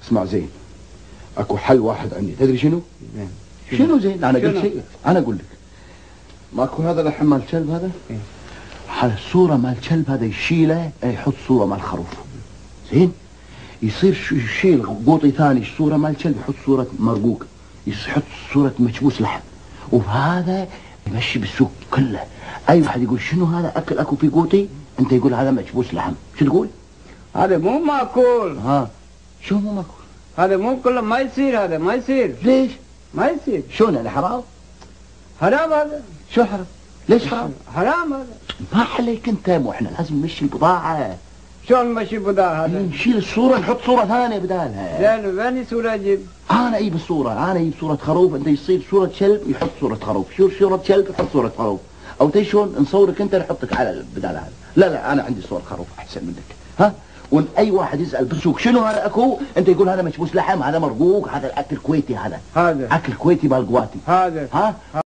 اسمع زين، اكو حل واحد عندي، تدري شنو؟ شنو زين؟ انا قلت شيء، انا اقول لك ماكو هذا لحم مال الكلب هذا؟ على الصورة مال الكلب هذا يشيله يحط صورة مال خروف، زين؟ يصير يشيل قوطي ثاني صورة مال الكلب يحط صورة مرقوق، يحط صورة مكبوس لحم، وهذا يمشي بالسوق كله. اي واحد يقول شنو هذا اكل اكو في قوطي، انت يقول هذا مكبوس لحم، شو تقول؟ هذا مو ماكول. ها شو مو ماكول؟ هذا مو كله ما يصير، هذا ما يصير. ليش؟ ما يصير. شلون يعني حرام؟ حرام هذا. شو حرام؟ ليش حرام؟ حرام هذا. ما عليك انت، مو احنا لازم نمشي البضاعة. شلون نمشي البضاعة هذا؟ نشيل الصورة نحط صورة ثانية بدالها. زين وين صورة اجيب؟ انا اجيب الصورة، انا اجيب صورة خروف، انت يصير صورة كلب يحط صورة خروف، شو صورة كلب يحط صورة خروف، او تي شلون نصورك انت نحطك على البدال هذا. لا لا انا عندي صورة خروف احسن منك، ها؟ وان اي واحد يسال بالسوق شنو هذا اكو، انت يقول هذا مكبوس لحم، هذا مرقوق، هذا الاكل كويتي، هذا هذا اكل كويتي مال قواتي، هذا ها؟